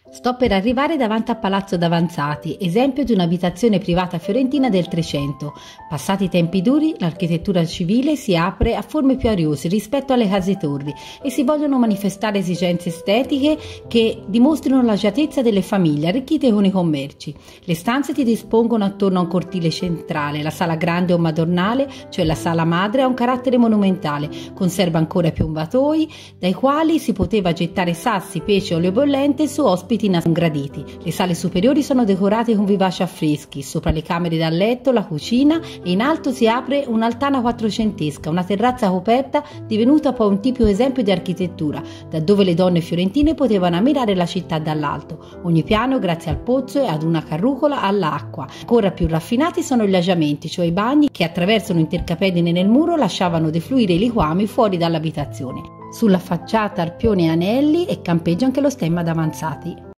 Sto per arrivare davanti a Palazzo Davanzati, esempio di un'abitazione privata fiorentina del Trecento. Passati i tempi duri, l'architettura civile si apre a forme più ariose rispetto alle case-torri e si vogliono manifestare esigenze estetiche che dimostrino l'agiatezza delle famiglie arricchite con i commerci. Le stanze si dispongono attorno a un cortile centrale. La sala grande o madornale, cioè la sala madre, ha un carattere monumentale, conserva ancora i piombatoi dai quali si poteva gettare sassi, pesce o olio bollente su ospiti graditi. Le sale superiori sono decorate con vivaci affreschi, sopra le camere da letto, la cucina e in alto si apre un'altana quattrocentesca, una terrazza coperta divenuta poi un tipico esempio di architettura, da dove le donne fiorentine potevano ammirare la città dall'alto. Ogni piano, grazie al pozzo e ad una carrucola, all'acqua. Ancora più raffinati sono gli agiamenti, cioè i bagni che attraverso un'intercapedine nel muro lasciavano defluire i liquami fuori dall'abitazione. Sulla facciata arpioni e anelli e campeggia anche lo stemma Davanzati.